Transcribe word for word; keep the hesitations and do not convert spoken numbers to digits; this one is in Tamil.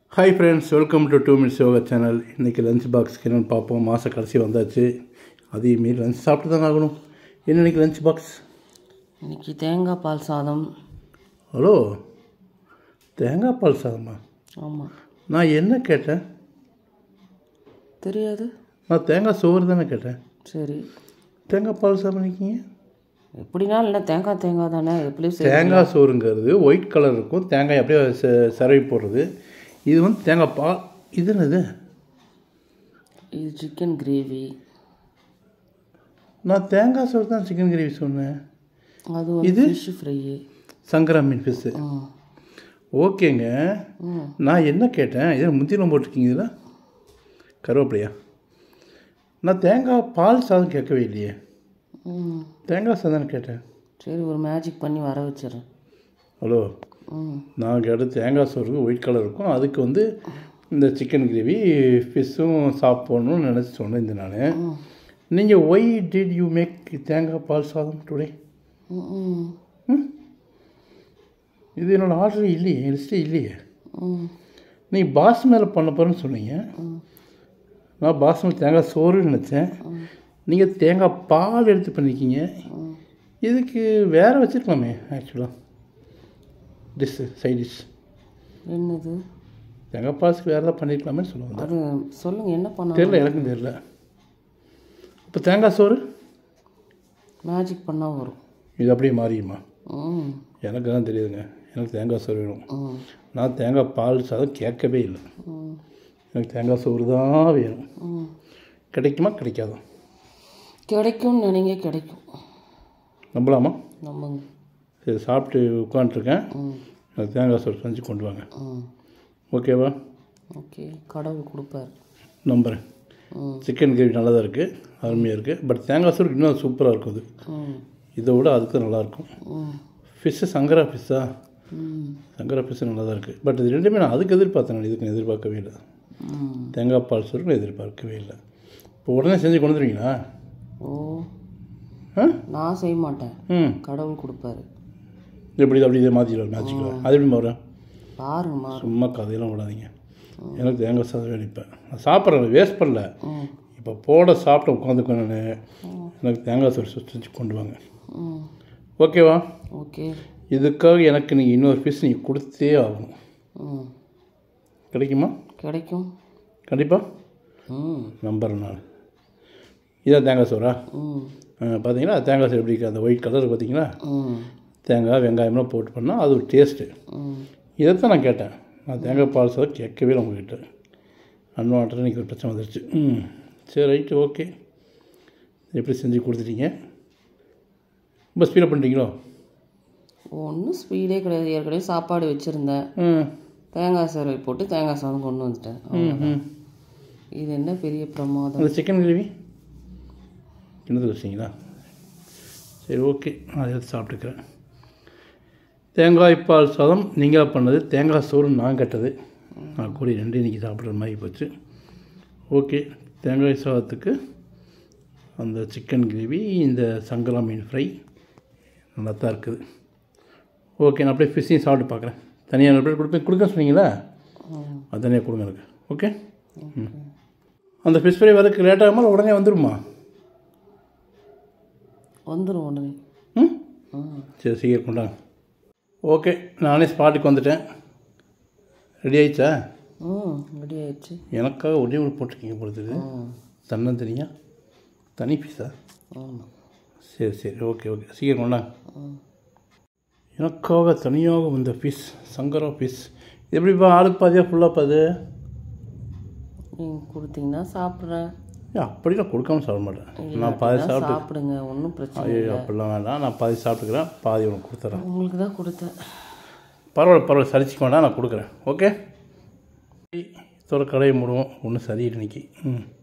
Hi friends, welcome to two minutes yoga channel. இன்னைக்கு லஞ்ச் பாக்ஸ்க்கு என்னென்னு பார்ப்போம். மாத கடைசி வந்தாச்சு. அதே மாரி லஞ்ச் சாப்பிட்டு தான் ஆகணும். என்ன இன்னைக்கு லஞ்ச் பாக்ஸ்? இன்னைக்கு தேங்காய் பால் சாதம். ஹலோ, தேங்காய் பால் சாதமா? ஆமாம். நான் என்ன கேட்டேன் தெரியாது. நான் தேங்காய் சோறு தானே கேட்டேன். சரி, தேங்காய் பால் சாதம் நிற்கிங்க. எப்படின்னா இல்லை, தேங்காய் தேங்காய் தானே. எப்படி தேங்காய் சோறுங்கிறது ஒயிட் கலர் இருக்கும், தேங்காய் அப்படியே ச சரவி போடுறது. இது வந்து தேங்காய் பால். இது என்னது? இது சிக்கன் கிரேவி. நான் தேங்காய் சோறு தான் சிக்கன் கிரேவி சொன்னேன். அது இது ஃபிஷ் ஃப்ரை, சங்கரா மீன் ஃபிஷ்ஷு. ஓகேங்க. நான் என்ன கேட்டேன், இதில் முந்திரம் போட்டிருக்கீங்க. இதில் கருவேப்பிலையா? நான் தேங்காய் பால் சாதம் கேட்கவே இல்லையே. தேங்காய் சாதம் கேட்டேன். சரி, ஒரு மேஜிக் பண்ணி வர வச்சிடறேன். ஹலோ, நான் கேட்டது தேங்காய் சோறு ஒயிட் கலர் இருக்கும், அதுக்கு வந்து இந்த சிக்கன் கிரேவி ஃபிஷ்ஷும் சாப்பிட்ணுன்னு நினச்சி சொன்னேன். இந்த நான் நீங்கள் ஒய் டிட் யூ மேக் தேங்காய் பால் சாதம் டுடே? இது என்னோடய ஆர்டர் இல்லையே, லிஸ்ட்டே இல்லையே. நீங்கள் பாஸ்மதியில் பண்ண போகிறேன்னு சொன்னீங்க. நான் பாஸ்மதி தேங்காய் சோறுன்னு நினச்சேன். நீங்கள் தேங்காய் பால் எடுத்து பண்ணிக்கிங்க. இதுக்கு வேறு வச்சுருக்கலாமே ஆக்சுவலாக டிஷ்ஷு, சைட் டிஷ். என்னது? தேங்காய் பால்ஸுக்கு வேறு ஏதாவது பண்ணியிருக்கலாமே சொல்லுவாங்க. அது சொல்லுங்கள், என்ன பண்ண தெரியல, எனக்கும் தெரியல. இப்போ தேங்காய் சோறு மேஜிக் பண்ணால் வரும். இது அப்படியே மாறியுமா? எனக்கு தான் தெரியுதுங்க. எனக்கு தேங்காய் சோறு வேணும். நான் தேங்காய் பால் சாதம் கேட்கவே இல்லை. எனக்கு தேங்காய் சோறு தான் வேணும். கிடைக்குமா கிடைக்காதா? கிடைக்கும் நினைங்க, கிடைக்கும். நம்பலாமா? நம்புங்க. சரி, சாப்பிட்டு உட்காந்துருக்கேன். எனக்கு தேங்காய் சோறு செஞ்சு கொண்டு வாங்க. ஓகேவா? ஓகே, கடவுள் கொடுப்பார். நம்புகிறேன். சிக்கன் கிரேவி நல்லா தான் இருக்குது, அருமையாக இருக்குது. பட் தேங்காய் சோறு இன்னும் சூப்பராக இருக்கும். அது இதை விட அதுக்கு நல்லாயிருக்கும். ஃபிஷ்ஷு சங்கரா ஃபிஷ்ஷா? சங்கரா ஃபிஷ்ஷு நல்லா தான் இருக்குது. பட் இது ரெண்டுமே நான் அதுக்கு எதிர்பார்த்தேன். நான் இதுக்கு எதிர்பார்க்கவே இல்லை. தேங்காய் பால் சோறு நான் எதிர்பார்க்கவே இல்லை. இப்போ உடனே செஞ்சு கொண்டு வந்துருவீங்களா? ஓ, நான் செய்ய மாட்டேன். ம், கடவுள் கொடுப்பாரு. எப்படி அப்படி இதை மாற்றிடுவார் மேட்சிக்கலாம்? அது எப்படி மாறும் பாருங்கம்மா. சும்மா கதையெல்லாம் விடாதீங்க. எனக்கு தேங்காய் சாதம் வேணிப்பேன். நான் சாப்பிட்றேன், வேஸ்ட் பண்ணல. இப்போ போட சாப்பிட உட்காந்துக்கோ. நான் எனக்கு தேங்காய் சோறு செஞ்சு கொண்டு வாங்க. ஓகேவா? ஓகே. இதுக்காக எனக்கு நீங்கள் இன்னொரு பீஸ் நீங்கள் கொடுத்தே ஆகணும். கிடைக்குமா? கிடைக்கும் கண்டிப்பாக. நம்புறேன் நான். இதான் தேங்காய் சோறா? பார்த்தீங்களா தேங்காய் சோறு எப்படி இருக்குது? அந்த ஒயிட் கலர் பார்த்தீங்களா? தேங்காய் வெங்காயம்லாம் போட்டு பண்ணால் அது ஒரு டேஸ்ட்டு. இதைத்தான் நான் கேட்டேன். நான் தேங்காய் பால் சாதம் கேட்கவே இல்லை உங்கள்கிட்ட. அன்வான்டாக இன்றைக்கி ஒரு பிரச்சனை வந்துருச்சு. ம், சரி, ரைட்டு, ஓகே. எப்படி செஞ்சு கொடுத்துட்டீங்க? ரொம்ப ஸ்பீடாக பண்ணிட்டீங்களோ? ஒன்றும் ஸ்பீடே கிடையாது. ஏற்கனவே சாப்பாடு வச்சுருந்தேன். தேங்காய் சோறு போட்டு தேங்காய் சாதம் கொண்டு வந்துட்டேன். இது என்ன பெரிய பிரமாதம்? அந்த சிக்கன் கிரேவி என்னது வச்சிங்களா? சரி, ஓகே, நான் அதை எடுத்து சாப்பிட்டுக்கிறேன். தேங்காய் பால் சாதம் நீங்கள் பண்ணது, தேங்காய் சோறு நான் கட்டது. நான் கூட ரெண்டு இன்றைக்கி சாப்பிட்ற மாதிரி போச்சு. ஓகே, தேங்காய் சாதத்துக்கு அந்த சிக்கன் கிரேவி, இந்த சங்கரா மீன் ஃப்ரை நல்லா தான் இருக்குது. ஓகே, நான் அப்படியே ஃபிஷ்ஷையும் சாப்பிட்டு பார்க்குறேன். தனியாக அப்படியே கொடுப்பேன். கொடுக்க சொன்னீங்களா? அது தனியாக கொடுங்க எனக்கு. ஓகே. ம், அந்த ஃபிஷ் ஃப்ரை வரதுக்கு லேட் ஆகாமல் உடனே வந்துடுமா? வந்துடும் உடனே. ம், சரி, சீக்கிரம் கொண்டாங்க. ஓகே, நானே ஸ்பாட்டுக்கு வந்துட்டேன். ரெடி ஆயிடுச்சா? ம், ரெடி ஆயிடுச்சு. எனக்காக ஒரே ஒரு போட்டிருக்கீங்க பொறுத்தது. தன்னம் தனியாக தனி பீஸா? ஆமாம். சரி சரி, ஓகே ஓகே, சீக்கிரம் கொண்டாங்க. எனக்காக தனியாக வந்த பீஸ் சங்கரா பீஸ். எப்படிப்பா, ஆளுக்கு பாதியாக ஃபுல்லாக பாது நீங்கள் கொடுத்தீங்கன்னா சாப்பிட்றேன். அப்படிலாம் கொடுக்காம சாப்பிட மாட்டேன். நான் பாதி சாப்பிட்டு சாப்பிடுங்க, ஒன்றும் பிரச்சனை ஐயோ அப்படிலாம் வேண்டாம். நான் பாதி சாப்பிட்டுக்கிறேன், பாதி உனக்கு கொடுத்துட்றேன். உங்களுக்கு தான் கொடுத்தேன். பரவாயில்ல பரவாயில்ல, சரிச்சிக்க வேண்டாம், நான் கொடுக்குறேன். ஓகே, இதோட கடையை மூடுவோம். ஒன்றும் சரியில்லை இன்னைக்கு. ம்